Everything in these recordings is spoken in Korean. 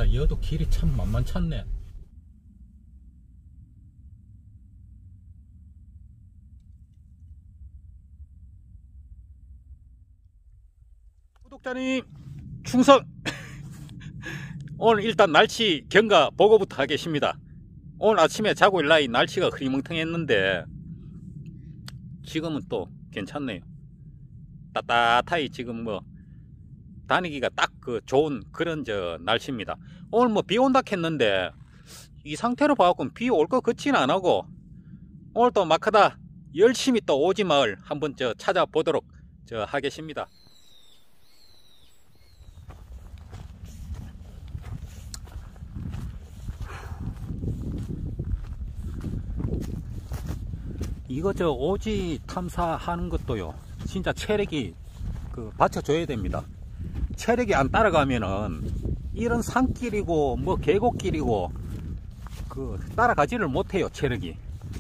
야, 여도 길이 참 만만찮네. 구독자님 충성! 오늘 일단 날씨 경과 보고부터 하겠습니다. 오늘 아침에 자고 일어나 날씨가 흐리멍텅했는데 지금은 또 괜찮네요. 따뜻하게 지금 뭐 다니기가 딱 그 좋은 그런 날씨입니다. 오늘 뭐 비 온다 했는데 이 상태로 봐갖고 비 올 것 같지는 안 하고, 오늘 또 막하다 열심히 또 오지마을 한번 찾아보도록 하겠습니다. 이거 오지 탐사하는 것도요, 진짜 체력이 받쳐줘야 됩니다. 체력이 안 따라가면은 이런 산길이고 뭐 계곡길이고 따라가지를 못해요, 체력이.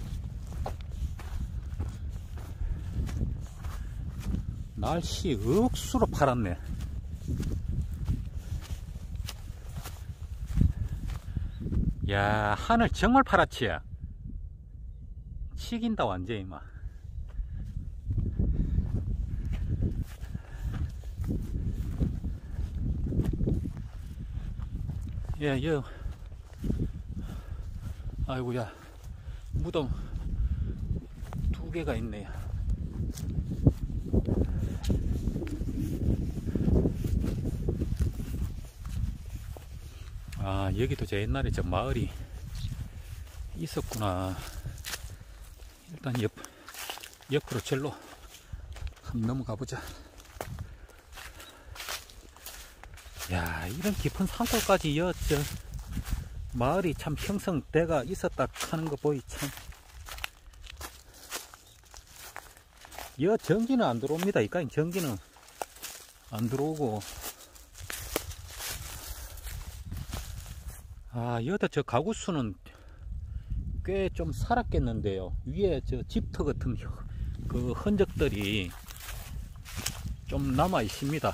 날씨 억수로 파랗네. 야, 하늘 정말 파랗지. 치긴다 완전히 막. 예, 아이고야, 무덤 2개가 있네요. 아, 여기도 옛날에 마을이 있었구나. 일단 옆으로 절로 한번 넘어가 보자. 야, 이런 깊은 산골까지 마을이 참 형성돼가 있었다 하는 거 보이. 참 전기는 안 들어옵니다. 이까지 전기는 안 들어오고. 아, 여기다 가구 수는 꽤 좀 살았겠는데요. 위에 집터 같은 그 흔적들이 좀 남아 있습니다.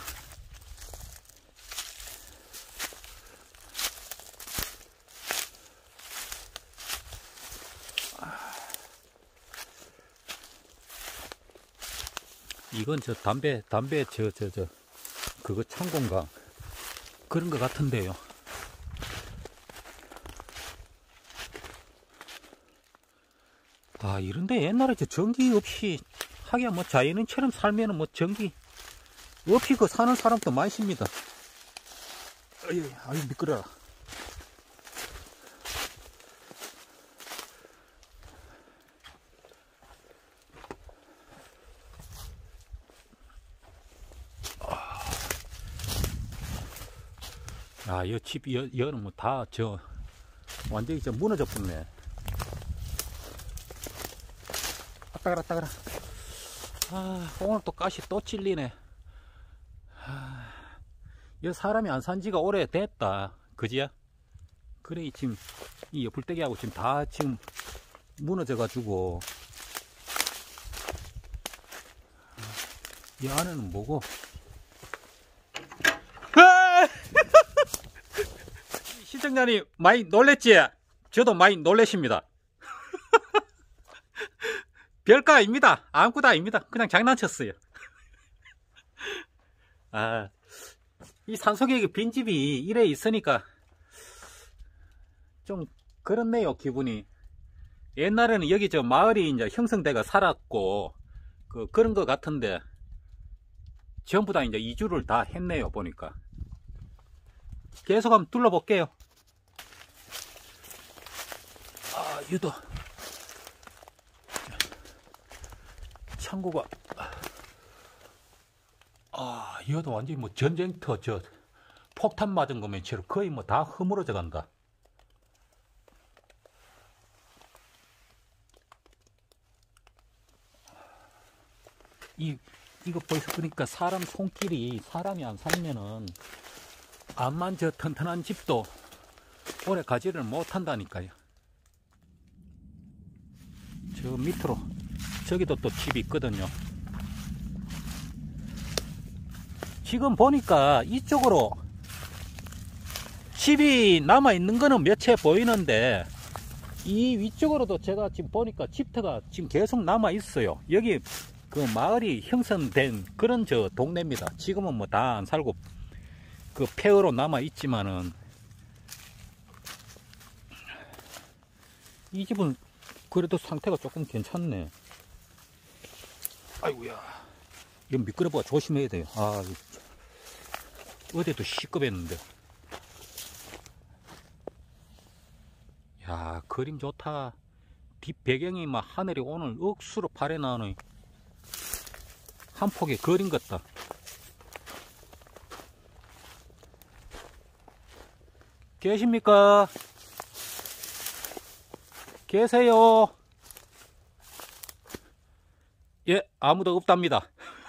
이건 담배 그거 창고인가 그런 것 같은데요. 아, 이런데 옛날에 전기 없이 하기야 뭐 자연인처럼 살면은 뭐 전기 없이 사는 사람도 많이 있습니다. 아유 미끄러라. 아, 이 집 여는 뭐 다 완전히 무너져 버렸네. 따가라. 아, 오늘 또 가시 또 찔리네. 아, 이 사람이 안 산 지가 오래됐다. 그지야? 그래, 지금 이 불떼기하고 지금 다 무너져 가지고. 이 안에는 뭐고? 시청자님 많이 놀랬지? 저도 많이 놀라십니다. 별거 아닙니다. 아무것도 아닙니다. 그냥 장난쳤어요. 아, 이 산속에 빈집이 이래 있으니까 좀 그렇네요, 기분이. 옛날에는 여기 마을이 이제 형성돼가 살았고 그런 것 같은데 전부 다 이제 이주를 다 했네요, 보니까. 계속 한번 둘러볼게요. 아, 유도 창고가, 아, 이것도 완전히 뭐 전쟁터 폭탄 맞은 것처럼 거의 뭐 다 허물어져 간다. 이거 벌써 보니까 사람 손길이, 사람이 안 살면은 암만 튼튼한 집도 오래 가지를 못한다니까요. 저 밑으로 저기도 또 집이 있거든요. 지금 보니까 이쪽으로 집이 남아있는 거는 몇 채 보이는데, 이 위쪽으로도 제가 지금 보니까 집터가 지금 계속 남아있어요. 여기 그 마을이 형성된 그런 저 동네입니다. 지금은 뭐 다 안 살고 그 폐허로 남아있지만은, 이 집은 그래도 상태가 조금 괜찮네. 아이고야. 이거 미끄러워가 조심해야 돼요. 아, 어제도 시급했는데. 야, 그림 좋다. 뒷 배경이 막 하늘이 오늘 억수로 파래 나오네. 한 폭의 그림 같다. 계십니까? 계세요? 예, 아무도 없답니다.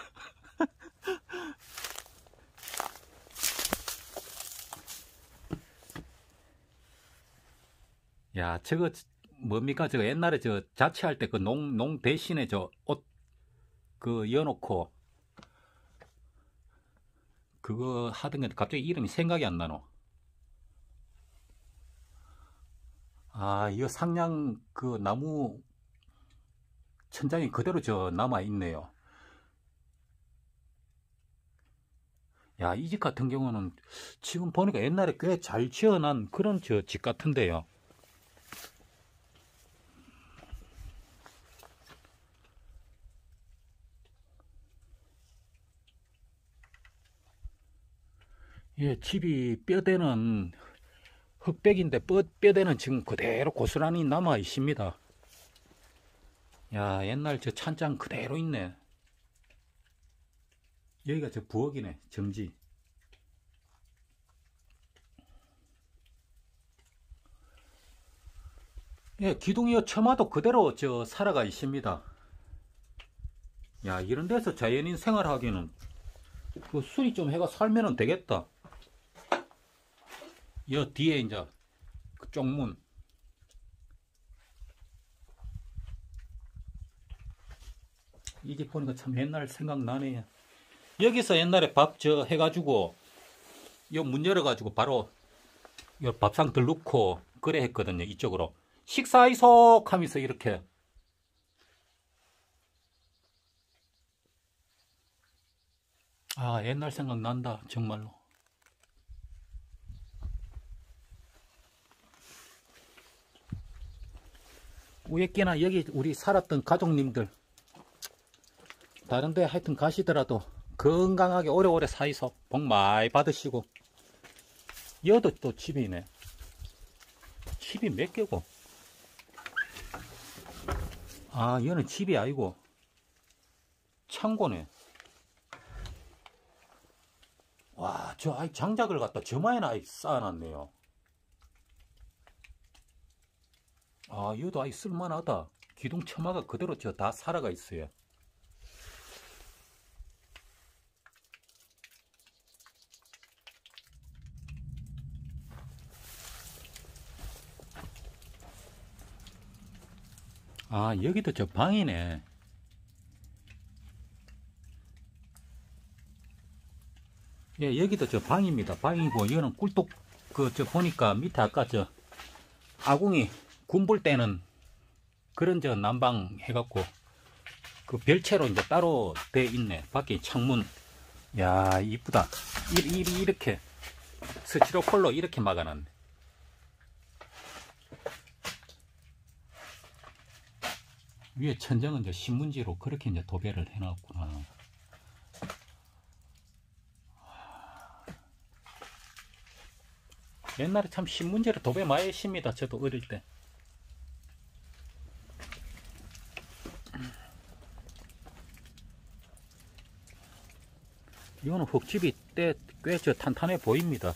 야, 저거 뭡니까? 저거 옛날에 저 자취할 때 그 농 대신에 저 옷 그 여놓고 그거 하던 게 갑자기 이름이 생각이 안 나노. 아, 이거 상냥 그 나무 천장이 그대로 저 남아 있네요. 야, 이 집 같은 경우는 지금 보니까 옛날에 꽤 잘 지어난 그런 저 집 같은데요. 예, 집이 뼈대는 흑백인데 뼈대는 지금 그대로 고스란히 남아 있습니다. 야, 옛날 저 찬장 그대로 있네. 여기가 저 부엌이네, 정지. 예, 기둥이요 처마도 그대로 저 살아가 있습니다. 야, 이런 데서 자연인 생활하기는 그 수리 좀 해가 살면은 되겠다. 여 뒤에 이제 그 쪽문. 이 집 보니까 참 옛날 생각나네. 여기서 옛날에 밥 저 해가지고 요 문 열어가지고 바로 요 밥상들 넣고 그래 했거든요. 이쪽으로 식사이속 하면서 이렇게. 아, 옛날 생각난다 정말로. 우에끼나 여기 우리 살았던 가족님들 다른데 하여튼 가시더라도 건강하게 오래오래 사이소 복 많이 받으시고. 여도 또 집이네. 집이 몇 개고. 아, 얘는 집이 아니고 창고네. 와, 저 아이 장작을 갖다 저마에나 아이 쌓아놨네요. 아, 얘도 아이 쓸만하다. 기둥 처마가 그대로 저 다 살아가 있어요. 아, 여기도 저 방이네. 예, 여기도 저 방입니다. 방이고, 이거는 꿀뚝, 저 보니까 밑에 아까 저 아궁이 군볼 때는 그런 저 난방 해갖고 그 별채로 이제 따로 돼 있네. 밖에 창문. 야, 이쁘다. 이렇게 스티로폴로 이렇게 막아놨네. 위에 천정은 이제 신문지로 그렇게 이제 도배를 해놨구나. 옛날에 참 신문지로 도배 많이 했습니다. 저도 어릴 때. 이거는 흙집이 꽤 저 탄탄해 보입니다.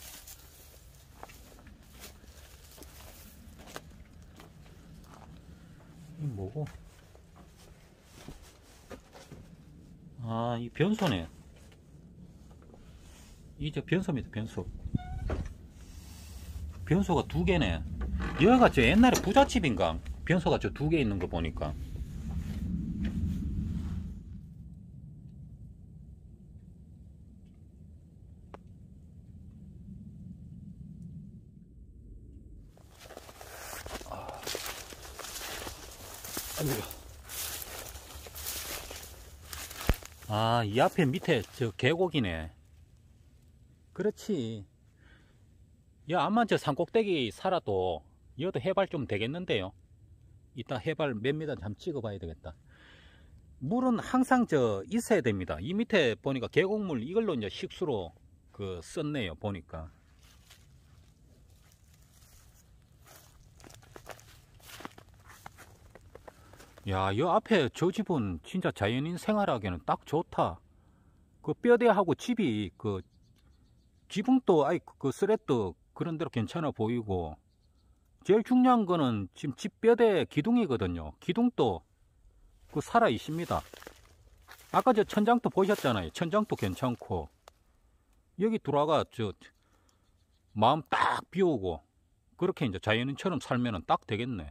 이 뭐고? 아, 이 변소네. 이 저 변소입니다. 변소. 변소가 두 개네. 여기가 저 옛날에 부잣집인가? 변소가 저 두 개 있는 거 보니까. 아, 이 앞에 밑에 저 계곡이네. 그렇지. 야, 암만 저 산꼭대기 살아도 여도 해발 좀 되겠는데요. 이따 해발 몇 미터 한번 찍어봐야 되겠다. 물은 항상 저 있어야 됩니다. 이 밑에 보니까 계곡물 이걸로 이제 식수로 그 썼네요. 보니까. 야, 이 앞에 저 집은 진짜 자연인 생활하기에는 딱 좋다. 그 뼈대하고 집이 그 지붕도 아이 그 스레트 그런 대로 괜찮아 보이고, 제일 중요한 거는 지금 집 뼈대 기둥이거든요. 기둥도 그 살아 있습니다. 아까 저 천장도 보셨잖아요. 천장도 괜찮고, 여기 들어와가 저 마음 딱 비우고 그렇게 이제 자연인처럼 살면은 딱 되겠네.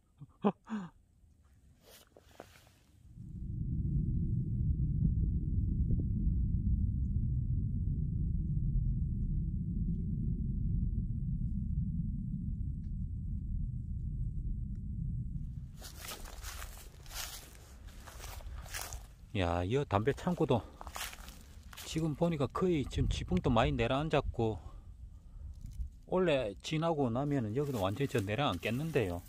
야, 이 담배 창고도 지금 보니까 거의 지금 지붕도 많이 내려앉았고, 원래 지나고 나면은 여기도 완전히 저 내려앉겠는데요.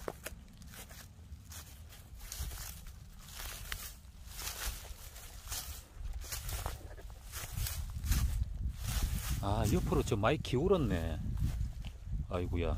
아, 옆으로 저 많이 기울었네. 아이고야.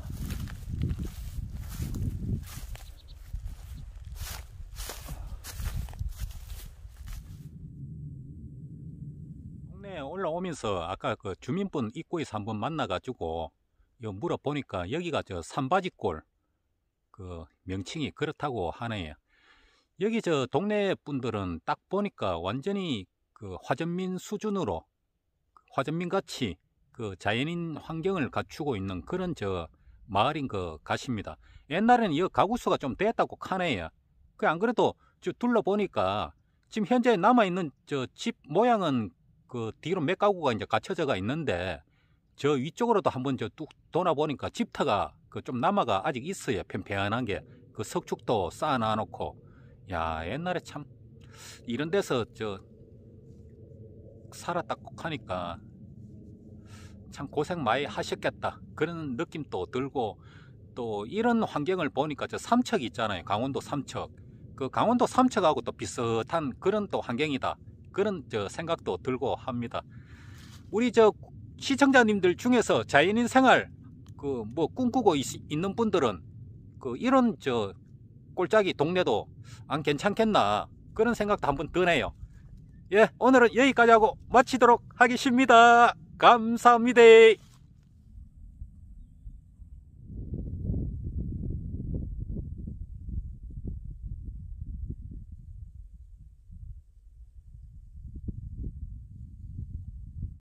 동네에 올라오면서 아까 그 주민분 입구에서 한번 만나가지고 요 물어보니까 여기가 저 산바지골 그 명칭이 그렇다고 하네요. 여기 저 동네 분들은 딱 보니까 완전히 그 화전민 수준으로, 화전민 같이 그 자연인 환경을 갖추고 있는 그런 저 마을인 것 같습니다. 옛날에는 이 가구수가 좀 됐다고 하네요. 그 안 그래도 저 둘러보니까 지금 현재 남아있는 저 집 모양은 그 뒤로 몇 가구가 이제 갖춰져가 있는데, 저 위쪽으로도 한번 저 뚝 돌아보니까 집터가 그 좀 남아가 아직 있어요. 편편한 게. 그 석축도 쌓아놔 놓고. 야, 옛날에 참 이런 데서 저 살았다 꼭 하니까 참 고생 많이 하셨겠다 그런 느낌도 들고, 또 이런 환경을 보니까 저 삼척 있잖아요. 강원도 삼척. 그 강원도 삼척하고 또 비슷한 그런 또 환경이다 그런 저 생각도 들고 합니다. 우리 저 시청자님들 중에서 자연인 생활 그 뭐 꿈꾸고 있는 분들은 그 이런 저 꼴짝이 동네도 안 괜찮겠나 그런 생각도 한번 드네요. 예, 오늘은 여기까지 하고 마치도록 하겠습니다. 감사합니다.